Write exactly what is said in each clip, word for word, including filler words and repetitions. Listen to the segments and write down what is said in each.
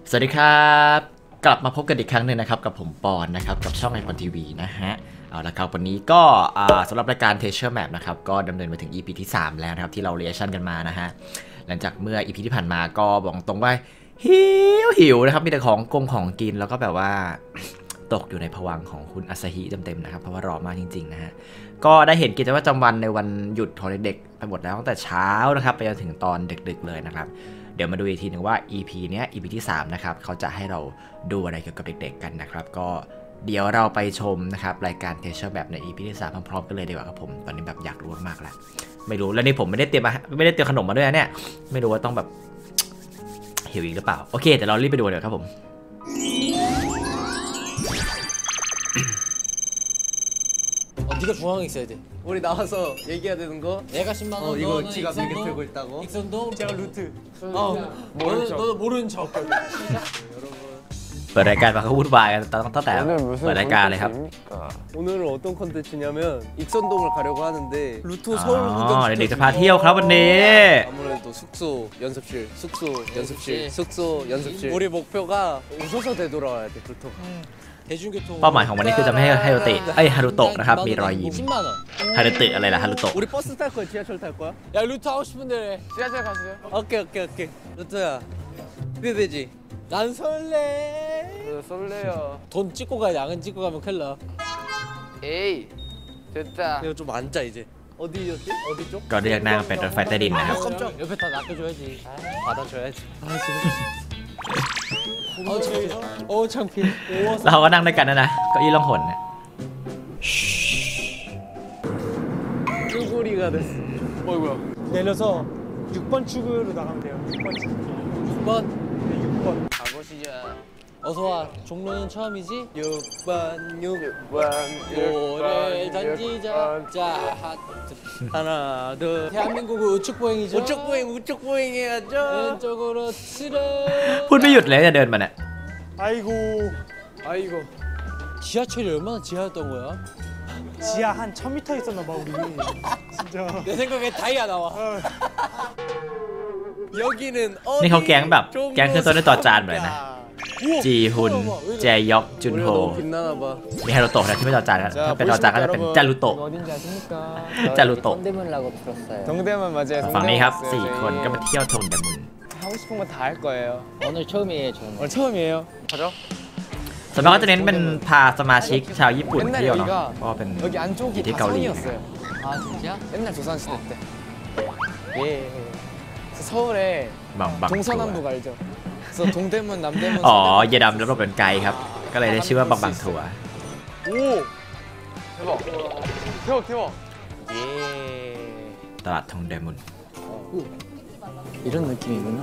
สวัสดีครับกลับมาพบกันอีกครั้งหนึ่งนะครับกับผมปอนนะครับกับช่องไอปอนทีวีนะฮะเอาละครับวันนี้ก็สำหรับรายการ Treasure Map นะครับก็ดำเนินมาถึง อี พี ที่สามแล้วนะครับที่เราเรียชั่นกันมานะฮะหลังจากเมื่อ อี พี ที่ผ่านมาก็บอกตรงว่าหิวหิวนะครับมีแต่ของกงของกินแล้วก็แบบว่าตกอยู่ในภวังค์ของคุณอาซาฮิเต็มๆนะครับเพราะว่ารอมากจริงๆนะฮะก็ได้เห็นกิจวัตรประจำวันในวันหยุดของเด็กๆไปหมดแล้วตั้งแต่เช้านะครับไปจนถึงตอนดึกๆเลยนะครับเดี๋ยวมาดูอีกทีหนึ่งว่า อี พี เนี้ย อี พี ที่สามนะครับเขาจะให้เราดูอะไรเกี่ยวกับเด็กๆกันนะครับก็เดี๋ยวเราไปชมนะครับรายการ Treasure แบบใน อี พี ที่สามพร้อมๆกันเลยดีกว่าครับผมตอนนี้แบบอยากรู้มากๆแล้วไม่รู้แล้วนี่ผมไม่ได้เตรียมมาไม่ได้เตรียมขนมมาด้วยเนี่ยไม่รู้ว่าต้องแบบหิวอีกหรือเปล่าโอเคเดี๋ยวเรารีบไปดูเลยครับผม 네가 중앙에 있어야 돼. 우리 나와서 얘기해야 되는 거? 내가 십만 원, 어, 이거 너는 지갑 이렇게 익선동, 들고 있다고? 익선동, 제가 루트. 어, 너는 너는 모르는 척. เปิดรายการมาเขาวุ่นวายกันตั้งแต่เปิดรายการเลยครับ 오늘은 어떤 컨텐츠냐면 익선동을 가려고 하는데 루트 서울 อ๋อ 구경 เด็กๆจะพาเที่ยวครับวันนี้ 아무래도 숙소, 연습실, 숙소, 연습실, 숙소, 연습실. 우리 목표가 웃어서 되돌아와야 돼, 루트가. 대중교통. เป้าหมายของวันนี้คือจะไม่ให้ฮารุเตะเอ้ยฮารุโตะนะครับมีรอยยิ้ม 십만 원. ฮารุเตะอะไรล่ะฮารุโตะ 우리 버스 탈 거야, 지하철 탈 거야? 야 루트 하고 싶은데 지하철 가세요. 오케이, 오케이, 오케이. 루트야, 기대되지? 난 설레. 그 설레요. 돈 찍고 가야 돼. 안 찍고 가면 큰일 나. 에이, 됐다. 이거 좀 앉자 이제. 어디였지? 어디 쪽? ก็เรียกนั่งเป็นรถไฟใต้ดินนะครับ 깜짝. 옆에 다 낚여줘야지. 받아줘야지. 아 진짜. 어 창피. 어 창피. เราก็นั่งด้วยกันนะนะเก้าอี้ล่องหน 쭈구리가 됐어. 어이구야. 내려서 육 번 출구로 나가면 돼요. 육 번 출구. 육 번. 네, 육 번. 가보시죠. 어서 와. 종로는 처음이지? 육 번, 육 번, 노래 던지자. 자, 하트. 하나, 둘. 대한민국은 우측 보행이죠. 우측 보행, 우측 보행 해야죠. 왼쪽으로 치러. พูดไม่หยุดเลยจะเดินมาเนี่ย 아이고. 아이고. 지하철이 얼마나 지하였던 거야? 지하 한 천 미터 있었나 봐 우리. 진짜. 내 생각에 다이아 나와. 여기는 นี่เขาแก๊งแบบแก๊งขึ้นต้นด้วยต่อจานเลยนะจีฮุนแจยอกจุนโฮ 너무 빛나나 봐. มีฮารุโตะนะที่ไม่ต่อจานนะถ้าเป็นต่อจานก็จะเป็นจารุโตะ 어딘지 아십니까? จารุโตะ 동대문이라고 들었어요. 동대문 맞아요. ฝั่งนี้ครับสี่คนก็มาเที่ยวทงเดมุน 하고 싶은 거 다 할 거예요. 오늘 처음이에요, 저는. 오늘 처음이에요. 가죠. ส่วนมากก็จะเน้นเป็นพาสมาชิกชาวญี่ปุ่นเที่ยวเนาะเพราะว่าเป็น 여기 안쪽이 이게 다 가을이. 성이었어요. 아, 진짜? 옛날 조선시대 때. 예. 그래서 서울에 บางบางตัว 동서남북 알죠? 그래서 동대문, 남대문. อ๋อเยดำแล้วเราเป็นไกด์ครับก็เลยได้ชื่อว่าบางบางทัวร์ 오. 대박. 대박 대박. 예. ตลาดทงเดมุน 이런 느낌이구나.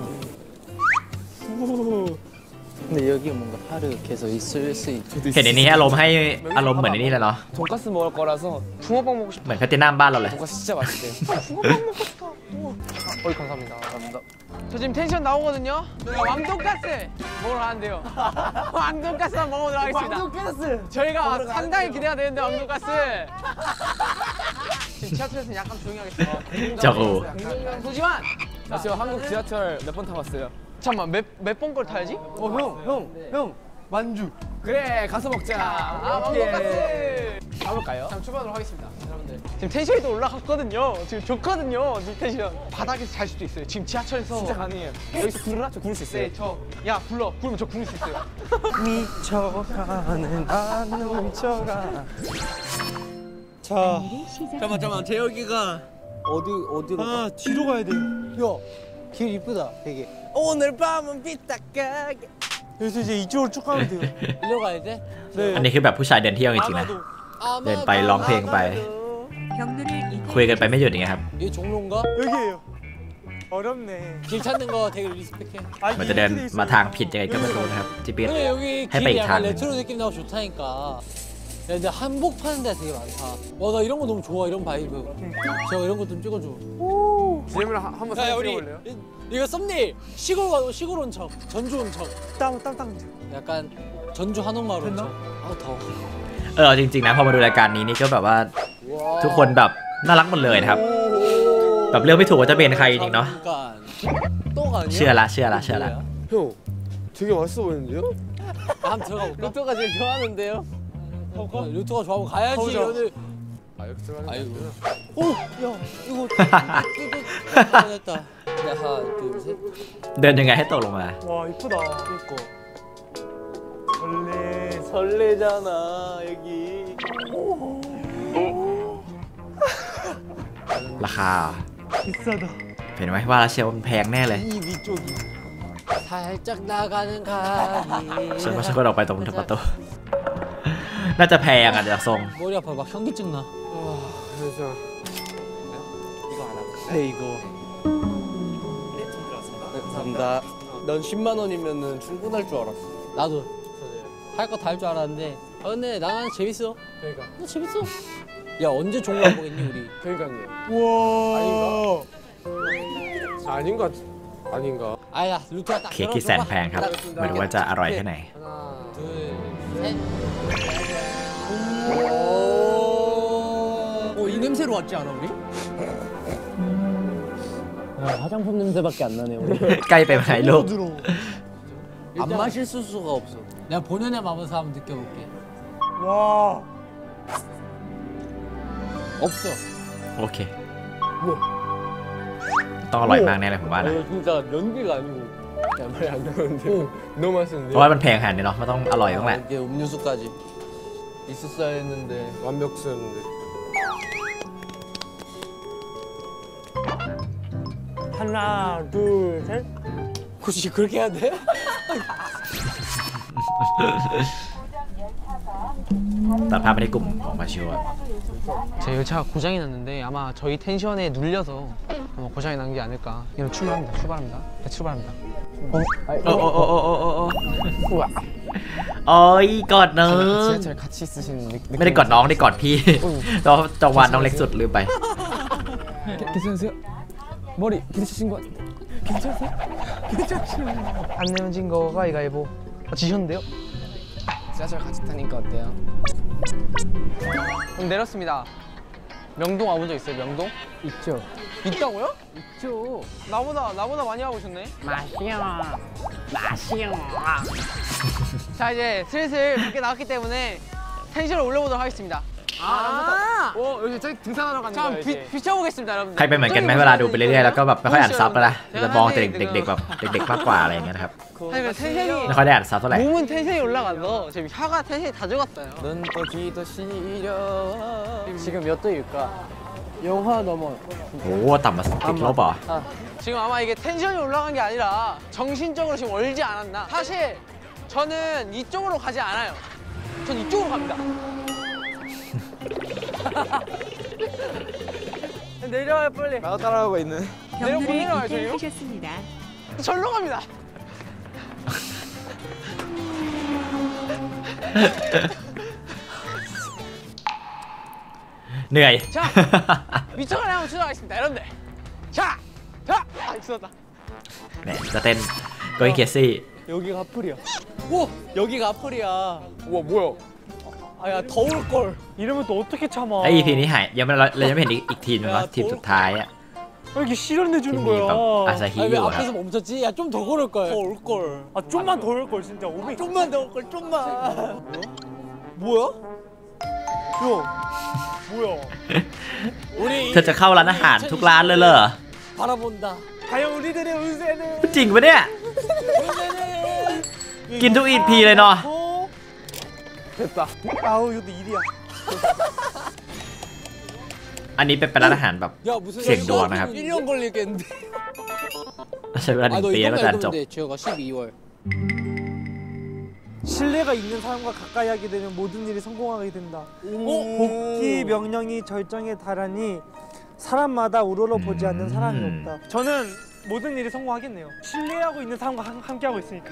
근데 여기 뭔가 하루 계속 있을 수 있. เห็นในนี้ให้อารมณ์ให้อารมณ์เหมือนในนี้เลยเนาะ 돈가스 먹을 거라서 붕어빵 먹고 싶어. เหมือนแพตตินัมบ้านเราเลย 돈가스 진짜 맛있대요. 붕어빵 먹고 싶다. 어이 감사합니다. 감사합니다. 저 지금 텐션 나오거든요. 저희가 왕돈가스 먹으러 가는데요. 왕돈가스만 먹어보도록 하겠습니다. 왕돈가스. 저희가 상당히 기대가 되는데 왕돈가스. 지금 지하철에서 약간 조용히 하겠습니다. 저거. 소지만. 나 지금 한국 지하철 몇 번 타봤어요. 잠깐만 몇 몇 번 걸 타야지? 어 형 형 형 만주. 그래 가서 먹자. 아 왕돈가스. 가볼까요? 잠 출발하도록 하겠습니다, 여러분들. 지금 텐션이 또 올라갔거든요. 지금 좋거든요, 지금 텐션. 바닥에서 잘 수도 있어요. 지금 지하철에서. 진짜 가능해요. 여기서 부르라? 저 부를 수 있어요. 네, 저. 야 불러. 부르면 저 부를 수 있어요. 미쳐가는 안 훔쳐가. 자. 잠깐만 잠깐만 재혁이가 어디 어디로? 아 뒤로 가야 돼. 야, 길 이쁘다, 되게. 오늘 밤은 삐딱하게. 그래서 이제 이쪽으로 쭉 가면 돼요. 일로 가야 돼? อันนี้คือแบบผู้ชายเดินเที่ยวจริงๆนะ เดินไปร้องเพลงไป คุยกันไปไม่หยุดอย่างเงี้ยครับ 여기 종로인가? 여기에요. 어렵네. 길 찾는 거 되게 리스펙해. 아 มันจะเดินมาทางผิดยังไงก็ไม่รู้นะครับที่เปีย 근데 여기 해봐, 길이 이 약간 타는. 레트로 느낌 나고 좋다니까. 야, 근데 한복 파는 데가 되게 많다. 와, 나 이런 거 너무 좋아, 이런 바이브. 제가 이런 거 좀 찍어줘. 지금을 한번 야, 사진 우리 찍어볼래요? 이- 이거 썸네일. 시골 가도 시골 온 척, 전주 온 척. 땅땅땅. 약간 전주 한옥마을 온 척. 아, 더워. เออจริงๆนะพอมาดูรายการนี้นี่ก็แบบว่าทุกคนแบบน่ารักหมดเลยนะครับแบบเลือกไม่ถูกว่าจะเป็นใครจริงๆเนาะ 그러니까. 또 가냐? เชื่อละเชื่อละเชื่อละ 형 되게 맛있어 보이는데요? 한번 들어가 볼까? 루토가 제일 좋아하는데요? 어, 루트가 좋아하면 가야지. 가보자. 오늘. 아 이렇게 들어가는 아이고. 거예요? 오, 야, 이거 뜯어. 됐다. 자, 하나, 둘, 셋. เดินยังไงให้ตกลงมา 와 이쁘다. 그니까 설레. 설레잖아 여기 ราคา 비싸다. เห็นไหมว่าแล้วเชียวมันแพงแน่เลย 이 위쪽이 살짝 나가는 가기. ฉันว่าฉันก็ออกไปตรงประตู น่าจะแพงอ่ะเดี๋ยวทรง 머리 아파, 막 현기증 나. 와 진짜 이거 안 하고 네 이거 네, 감사합니다 넌 십만 원이면은 충분할 줄 알았어 나도 할 거 다 할 줄 알았는데. 아 근데 나는 재밌어. 그러니까 나 재밌어. 야 언제 종로 안 보겠니 우리? 그러니까요 우와. 아닌가? 아닌 것 같... 아닌가? 아야 루트가 딱 เค้กที่แสนแพงครับไม่รู้ว่าจะอร่อยแค่ไหน 하나 둘, 셋. 오, 이 냄새로 왔지 않아 우리? 야, 화장품 냄새밖에 안 나네 우리. ใกล้ไปไหมลูก 안 마실 수가 없어 내가 본연의 맛을 한번 느껴볼게. 와. 없어 โอเค ต้องอร่อยมากแน่เลยผมว่านะ 어, 진짜 연기가 아니고 야 말이 안 나오는데 너무 เพ 맛있는데 ราะว่ามันแพงขนาดนี้เนาะมันต้องอร่อยต้องแหละ 이게 음료수까지. 있었어야 했는데 완벽수였는데 하나 둘 셋. 굳이 그렇게 해야 돼? ตัดภาพไปที่กลุ่มของมาชิวอะ 제 열차가 고장이 났는데 아마 저희 텐션에 눌려서 아마 고장이 난 게 아닐까. 이런 출발합니다. 출발합니다. 네, 출발합니다. โอ้โอ้โอ้โอ้โอ้โอ้โอ้ยกอดน้อง 지하철 같이 쓰신 느낌. ไม่ได้กอดน้องได้กอดพี่ตอนจังหวะน้องเล็กสุดลืมไป 괜찮으세요? 머리 괜찮으신 것 같은데. 괜찮으세요? 괜찮으세요? 안 내어진 거 가위가위보. 아, 지셨는데요? 지하철 같이 타니까 어때요? 그럼 내렸습니다. 명동 와본 적 있어요? 명동? 있죠. 있다고요? 있죠. 나보다 나보다 많이 와보셨네. 맛이요. 맛이요. 자 이제 슬슬 밖에 나왔기 때문에 텐션을 올려보도록 하겠습니다. 아, 어 여기 저기 등산하러 가는 자 거야 비, 이제 비춰보겠습니다, 여러분. ใครเป็นเหมือนกันไหมเวลาดูไปเรื่อยๆแล้วก็แบบไม่ค่อยอ่านซับแล้วนะจะมองแต่เด็กๆแบบเด็กๆมากกว่าอะไรอย่างเงี้ยนะครับ 아니 그 텐션이 ไม่ค่อยได้อ่านซับเท่าไหร่ 몸은 텐션이 올라가서 지금 혀가 텐션이 다 죽었어요. 넌 또 기도 시려 지금 몇 도일까? 영하 넘어 โอ้โหต่ำมาติดลบเหรอ 지금 아마 이게 텐션이 올라간 게 아니라 정신적으로 지금 얼지 않았나. 사실 저는 이쪽으로 가지 않아요. 전 이쪽으로 갑니다. 내려와요 빨리 나도 따라가고 있네 내려 못 경로를 내려와요 저기요? 입장하셨습니다. 절로 갑니다. เหนื่อย 자 미쳐가네 한번 출발하겠습니다, 여러분들. 자, 자, 아 있었다. เนี่ยจะเต้นโกอิเกียซี่ 여기가 하플이야 오! 여기가 하플이야 우와 뭐야 아야 더울걸 이러면 또 어떻게 참아? ไอ อี พี นี้หายยังไม่เราเรายังไม่เห็นอีกอีกทีมนึงวะทีมสุดท้ายอะ 왜 이렇게 실현해 ที่ 주는 มีแบบ 거야? อาซาฮิ 아니 อ 왜 ยู่อะครับ 앞에서 멈췄지? 야 좀 더 걸을 걸. 더 올걸 아 좀만 더 올 걸 진짜 오백. 좀만 더 올걸 좀만 뭐야? 형 뭐야? 우리 เธอจะเข้าร้านอาหารทุกร้านเลยเหรอ 바라본다. 과연 우리들의 운세는? จริงปะเนี่ย กินทุก อี พี เลยเนาะ 됐다 아우 이것도 일이야. อันนี้เป็นเป็นร้านอาหารแบบ 야 무슨 생 도와,นะครับ 일 년 걸리겠는데. ใช้เวลาหนึ่ง 아너 ปี 이것만 ก็จะจบ 읽으면 돼. 지효가 십이월. 신뢰가 있는 사람과 가까이 하게 되면 모든 일이 성공하게 된다. 어? 복귀 명령이 절정에 달하니 사람마다 우러러 보지 않는 음. 사람이 없다. 저는 모든 일이 성공하겠네요. 신뢰하고 있는 사람과 함- 함께하고 있으니까.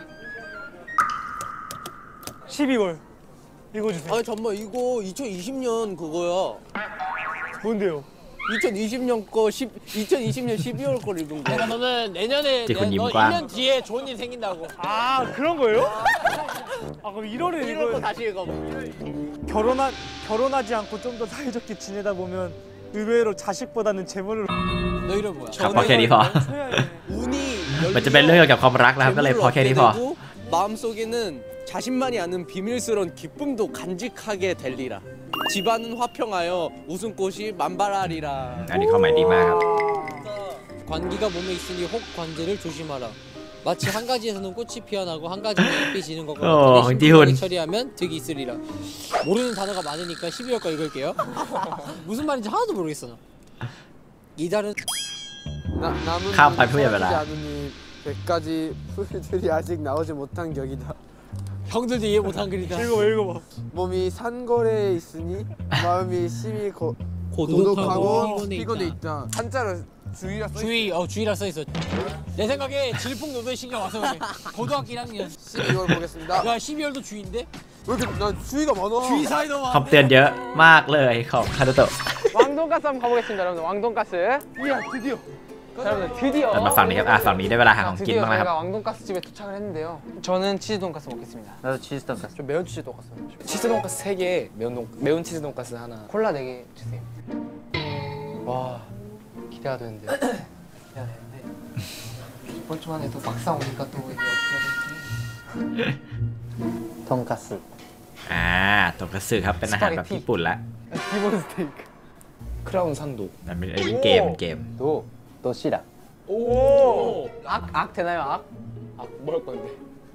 십이월 읽어주세요. 아니 잠만 이거 이천이십 년 그거야. 뭔데요? 이천이십 년 거 십 이천이십 년 십이월 걸 읽은 거야. 내가 너는 내년에 지금 내- 너 님과. 일 년 뒤에 좋은 일 생긴다고. 아 그런 거예요? 아 그럼 일월에 일월 거 이거 다시 읽어봐. 결혼하 결혼하지 않고 좀 더 사이좋게 지내다 보면 의외로 자식보다는 재물을 너 이름 뭐야? ครับพอแค่นี้พอ 쳐야 해. 운이 มันจะเป็นเรื่องเกี่ยวกับความรักนะครับก็เลยพอแค่นี้พอ 되고 마음속에는 자신만이 아는 비밀스러운 기쁨도 간직하게 되리라. 집안은 화평하여 웃음꽃이 만발하리라. อันนี้ความหมายดีมากครับ 관기가 몸에 있으니 혹 관제를 조심하라. 마치 한 가지에서는 꽃이 피어나고 한 가지는 잎이 지는 것과 어, 같으니 이디훈. 신중하게 처리하면 득이 있으리라. 모르는 단어가 많으니까 십이월 거 읽을게요. 무슨 말인지 하나도 모르겠어 나. 이달은 나, 남은 감 발표해야 되나? 않으니 백 가지 풀들이 아직 나오지 못한 격이다. 형들도 이해 못한 글이다. 읽어봐 읽어봐. 몸이 산거래에 있으니 마음이 심히 고, 고독하고 고독하고 피곤해 피곤해 있다. 있다. 한자로 주의가 써. 주의, 어 주의라 써 있어. 내 생각에 질풍노도에 신경 와서 그래. 고등학교 일 학년. 십이월 보겠습니다. 야 십이월도 주인데? 왜 이렇게 나 주의가 많아? 주의 사이도 คำเตือนเยอะมากเลยของคาโตโตะ 왕돈가스 한번 가보겠습니다, 여러분들. 왕돈가스. 이야 드디어. 자, 여러분들 드디어. มาฝั่งนี้ครับอ่ะฝั่งนี้ได้เวลาหาของกิน 드디어 บ้างแล้วครับ 저희가 왕돈가스 집에 도착을 했는데요. 저는 치즈 돈가스 먹겠습니다. 나도 치즈 돈가스. 좀 매운 치즈 돈가스. 치즈 돈가스 세 개, 매운 돈 매운 치즈 돈가스 하나. 콜라 네 개 주세요. 와, 기대가 되는데. 기대가 되는데. 이번 주만 해도 막상 오니까 또 이게 어떻게 될지. 돈가스. อ่าโตกระสือครับเป็นอาหารแบบญี่ปุ่นละ 기본 스테이크. 크라운 산도. มันเป็นเป็นเกมเป็นเกม 도 도시락. 오. 악, 악 되나요, 악? 아, 뭐 할 건데?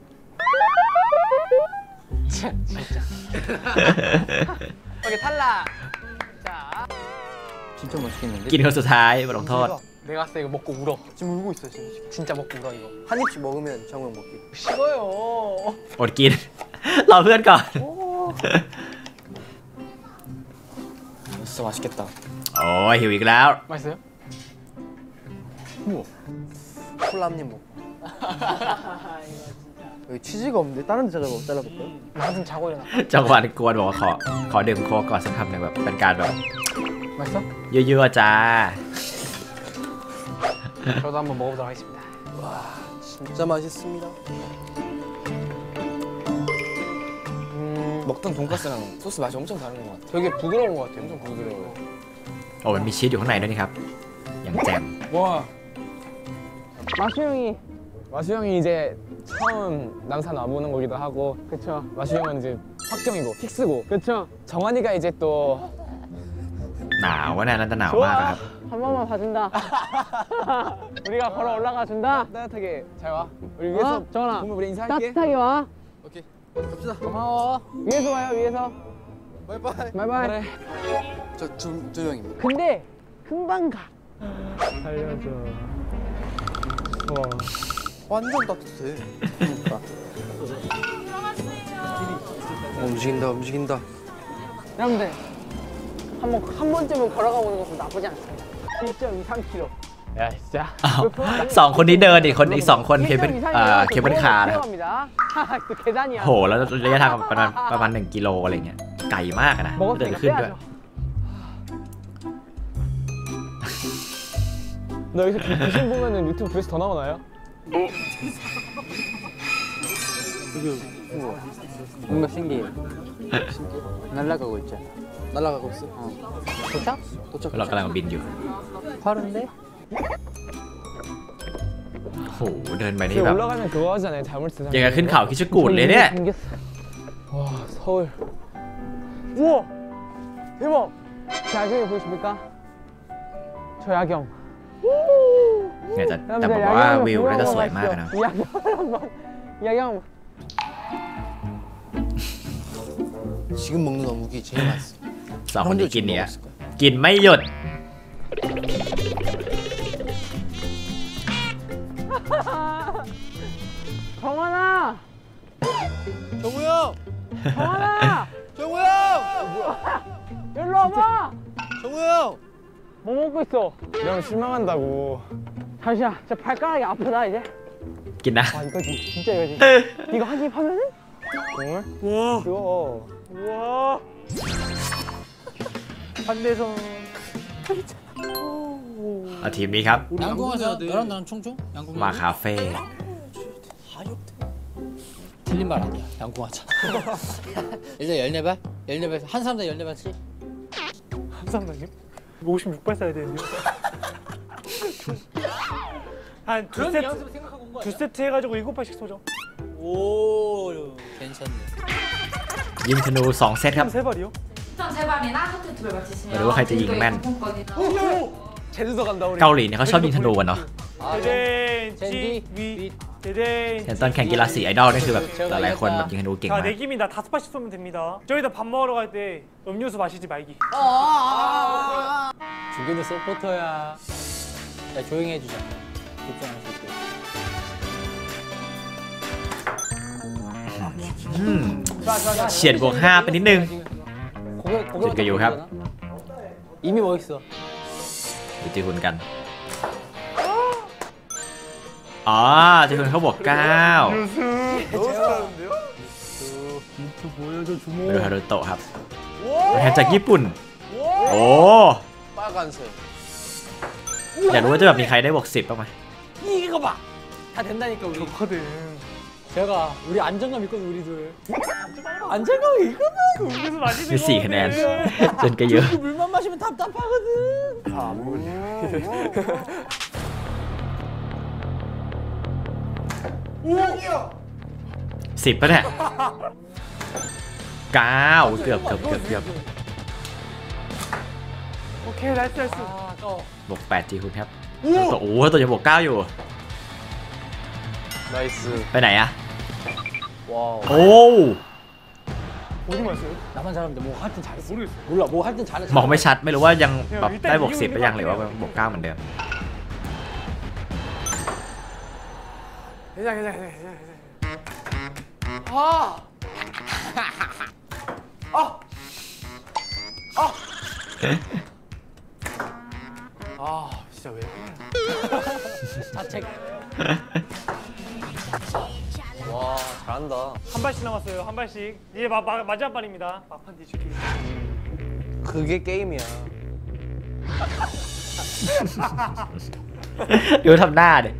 진- 진짜. 오케이, 탈락. 자, 진짜 맛있겠는데? กินคนสุดท้ายบทลงโทษ 내가 봤을 때 이거 먹고 울어. 지금 울고 있어 지금. 진짜 먹고 울어 이거. 한 입씩 먹으면 정우 먹기. 식어요. อดกิน รอเพื่อนก่อน 진짜 맛있겠다. โอ้ยหิวอีกแล้ว 맛있어요? 콜라 한 입 먹고. 여기 치즈가 없는데 다른 데 잘라볼까요? 잘라볼까요? 한숨 자고 일어나. จังหวะกวนบอกว่าขอขอดื่มโค้กก่อนสักคำหนึ่งแบบเป็นการแบบ 맛있어? ยั่วๆจ้า 저도 한번 먹어보도록 하겠습니다. 진짜 맛있습니다. 음, 먹던 돈가스랑 소스 맛이 엄청 다른 것 같아. 되게 부드러운 것 같아요. 엄청 부드러워요. โอ้มันมีชีสอยู่ข้างในด้วยนี่ครับ อย่างแจ่ม 와, 마수 형이 마수 형이 이제 처음 남산 와보는 거기도 하고, 그쵸. 마수 형은 이제 확정이고 픽스고, 그쵸. 정환이가 이제 또 หนาวว่าน่าจะหนาวมากอะครับ 한 번만 봐준다. 우리가 걸어 올라가 준다. 따뜻하게 잘 와. 우리 위에서 어? 정환아. 보면 우리 인사할게. 따뜻하게 와. 오케이. 갑시다. 고마워. 위에서 와요, 위에서. 바이바이. 바이바이. 그래. 저두 두 명입니다. 근데 금방 가. 살려줘. 완전 따뜻해. 그러니까. 어, 움직인다 움직인다. 여러분들 한번 한 번쯤은 걸어가 보는 것도 나쁘지 않습니다. 일 점 이삼 킬로미터. 야 진짜. อ้าวสองคนนี้เดินอีกคนอีกสองคนเคเบิลเอ่อเคเบิลคาร์นะครับ 또 계단이야. โหแล้วระยะทางประมาณประมาณหนึ่งกิโลอะไรเงี้ยไกลมากอะนะ เดิน 먹었으니까 ขึ้นด้วย 빼야죠. 너 여기서 귀신 보면은 유튜브 조회수 더 나오나요? 뭔가 신기해. 날아가고 있잖아. 날아가고 있어. 도착? 도착. เรากำลังบินอยู่ 빠른데? โหเดินไปนี่ 근데 แบบ 올라가면 그거 하잖아요. 자물쇠. ยังกับขึ้นเขาคิชกูดเลยเนี่ย 생겼어. 와 서울. 우와! 대박! 제 야경이 보이십니까? 저 야경. เนี่ยจะแต่บอกว่าวิวน่าจะสวยมากนะ 이 야경 한번. 이 야경 한번. 지금 먹는 어묵이 제일 맛있어. สองคนที่กินเนี่ยกินไม่หยุด 정환아! 정우 형. 정환아! 정우 형. 일로 와봐! 정우 형. 뭐 먹고 있어? 형 실망한다고. 잠시만, 저 발가락이 아프다 이제. กินนะ 아 이거지, 진짜 이거지. 이거 한 입 하면은? 정말? 와. 그거. 와. 반대선. เอาทีมนี้ครับ 양궁하자. 너랑 나랑 총총? 양궁. มาคาเฟ่ 틀린 말 아니야. 양궁하자. 일단 열네 발? 열네 발. 한 사람당 열네 발씩. 감사합니다. 오십육 발 써야 되는데. 한 두 그런 세트 연습을 생각하고 온 거 두 아니야? 세트 해가지고 일곱 발씩 쏘죠. 오 괜찮네. ยิงธนูสองเซตครับ 세 발이요? 일단 세 발이나 하트 두 발 맞히시면 그리고 칼 찌기 맨. 제주도 간다 우리. เกาหลีเนี่ยเขาชอบยิงธนูกันเนาะ 아, 대댄 젠디 위 윗. 대댄 อย่างตอนแข่งกีฬาสีไอดอลนี่คือแบบหลายๆคนแบบยิงธนูเก่ง 자 มาก 내기입니다. 다섯 발씩 쏘면 됩니다. 저기다 밥 먹으러 갈 때 음료수 마시지 말기. 주기는 서포터야. 야 조용히 해주자. 집중할 수 있게. อืมเฉียดบวกห้าไปนิดนึง 고개 고개 지금 요 합. 이미 뭐 있어? ดูจีคุณกันอ๋อจีคุณเขาบวกเก้า 너무 잘하는데요? 빈트 보여줘 ไป 주모. ดูฮารุโตะครับแทนจากญี่ปุ่นโอ้ 빨간색. อยากรู้ว่าจะแบบมีใครได้บวกสิบบ้างไหม 이거 봐. 다 된다니까 우리. 좋거든. 제가 우리 안정감 있거든 우리 둘. 안정감 있거든. 음료수 마시는 มีสี่คะแนนจนก็เยอะ 물만 마시면 답답하거든. 다안 먹을래. สิบปะเนี่ยเก้าเกือบเกือบเกือบเกือบ 오케이 나이스 나이스. 아 아까워. บวกแปดจีคุณครับตัวโอ้ตัวจะบวกเก้าอยู่ 나이스. ไปไหนอะ 와우. โอ้ 어디 마셔요? 나만 잘하면 돼. 뭐 할 땐 잘했어. 모르겠어. 몰라 뭐 할 땐 잘해. มองไม่ชัดไม่รู้ว่ายังแบบได้บวกสิบไปยังหรือว่าบวกเก้าเหมือนเดิม 괜찮아 괜찮아 괜찮아 괜찮아. 아. 아 진짜 왜? 자책. 와 잘한다. 한 발씩 남았어요. 한 발씩. 이제 마, 마, 마지막 발입니다. 막판 뒤집기. 그게 게임이야. ดูทำหน้าดิ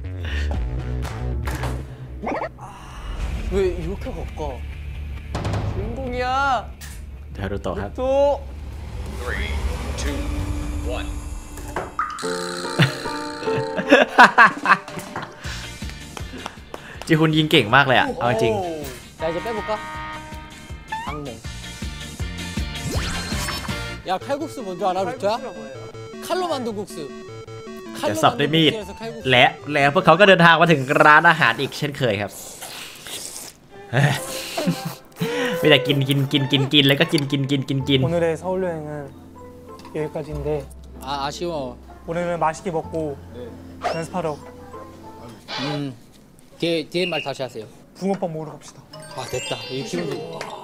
왜 이렇게 걷까? 주인공이야. เดี๋ยวฮารุโตะครับ 또. จีฮุนยิงเก่งมากเลยอะเอาจริง 자 이제 빼볼까? 강몽. 야 칼국수 뭔지 알아 루트야? 칼로 만든 국수. เดี๋ยวสับด้วยมีด 국수에서 칼국수. และแล้วพวกเขาก็เดินทางมาถึงร้านอาหารอีกเช่นเคยครับเฮ้ยมีแต่กินกินกินกินกินแล้วก็กินกินกินกินกิน 오늘의 서울 여행은 여기까지인데 아 아쉬워. 오늘은 맛있게 먹고 연습하러 음. 뒤에 뒤에 말 다시 하세요. 붕어빵 먹으러 갑시다. 아 됐다. 이 기분 좋.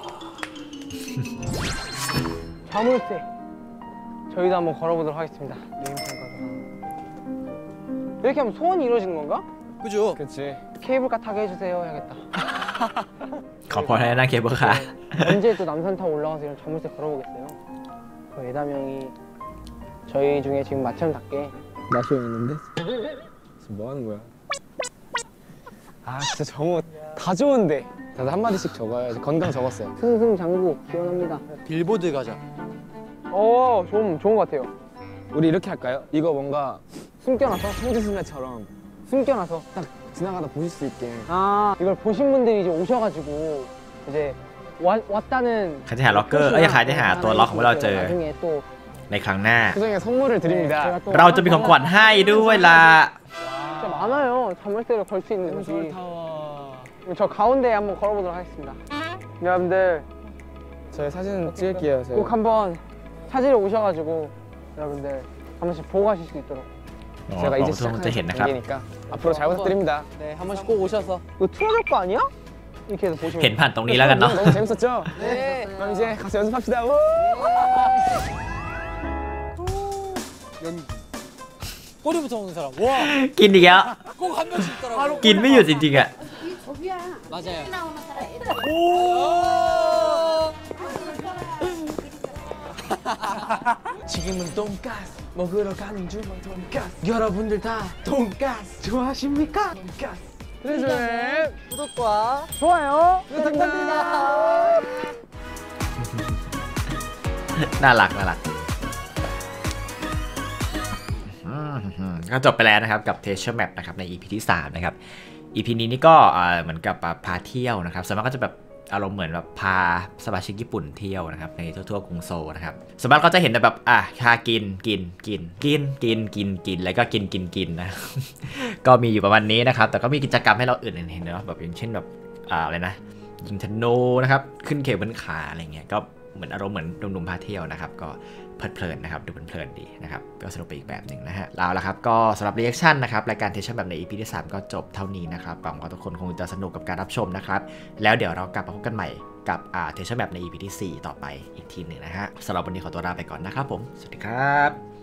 자물쇠. 저희도 한번 걸어보도록 하겠습니다. 네임펜 이렇게 하면 소원이 이루어지는 건가? 그죠? 그렇지. 케이블카 타게 해주세요 해야겠다. ขอพรให้นั่งเคเบิลคาร์ 언제 또 남산 타고 올라가서 이런 자물쇠 걸어보겠어요. 그 예담형이 저희 중에 지금 마천답게 나시 형 있는데 지금 뭐 하는 거야? 아 진짜 정우 다 좋은데 다들 한 마디씩 적어야지. 건강 적었어요. 승승장구 기원합니다. 빌보드 가자. 어, 좀 좋은 것 같아요. 우리 이렇게 할까요? 이거 뭔가 숨겨놔서 성지순례처럼 숨겨놔서 딱 지나가다 보실 수 있게. 아, 이걸 보신 분들이 이제 오셔가지고 이제 와, 왔다는. เขาจะหาล็อกเกอร์เอ้ยเขาจะหาตัวล็อกของเราเจอ 나중에 또 ในครั้งหน้า 세상에 선물을 드립니다. เราจะมีของขวัญให้ด้วยล่ะ 진짜 많아요. 자물쇠를 걸 수 있는 곳이. 저 가운데에 한번 걸어보도록 하겠습니다. 여러분들 저희 사진 찍을게요. 저희. 꼭 한번 찾으러 오셔가지고 여러분들 한 번씩 보고 가실 수 있도록. อ๋อ 제가 บอก 이제 ทุกคนจะเห็นนะครับ 단계니까 앞으로 잘 부탁드립니다. 네, 한 번씩 꼭 오셔서. 이거 틀어줄 거 아니야? 이렇게 해서 보시면. เห็นผ่านตรงนี้แล้วกันเนาะ 너무 재밌었죠? 네. 그럼 이제 가서 연습합시다. 우! 연기. 꼬리부터 먹는 사람. 와, กินอีกแล้ว 꼭 한 명씩 있더라고. กินไม่หยุดจริงๆอะ 저기야. 맞아요. 나오는 사람 애들. 오. 지금은 돈가스 먹으러 가는 중. 돈가스. 여러분들 다 돈가스 좋아하십니까? 돈가스. 그래서 구독과 좋아요. 부탁드립니다. น่ารักน่ารักอืมก็จบไปแล้วนะครับกับ Treasure Map นะครับใน อี พี ที่ สาม นะครับอี พี นี้นี่ก็เหมือนกับพาเที่ยวนะครับส่วนมากก็จะแบบอารมณ์เหมือนแบบพาสมาชิกญี่ปุ่นเที่ยวนะครับในทั่วๆกรุงโซลนะครับส่วนมากก็จะเห็นแบบอ่ะพากินกินกินกินกินกินกินแล้วก็กินกินกินนะ ก็มีอยู่ประมาณนี้นะครับแต่ก็มีกิจกรรมให้เราอื่นเห็นเนาะแบบอย่างเช่นแบบอ่าอะไรนะยิงธนูนะครับขึ้นเคเบิลคาร์อะไรเงี้ยก็เหมือนอารมณ์เหมือนหนุ่มๆพาเที่ยวนะครับก็เพลินๆนะครับดูเพลินๆดีนะครับก็สนุกไปอีกแบบหนึ่งนะฮะแล้วละครับก็สำหรับรีแอคชั่นนะครับรายการเทชั่นแบบใน อี พี ที่สามก็จบเท่านี้นะครับหวังว่าทุกคนคงจะสนุกกับการรับชมนะครับแล้วเดี๋ยวเรากลับมาพบกันใหม่กับอ่าเทชั่นแบบใน อี พี ที่สี่ต่อไปอีกทีหนึ่งนะฮะสำหรับวันนี้ขอตัวลาไปก่อนนะครับผมสวัสดีครับ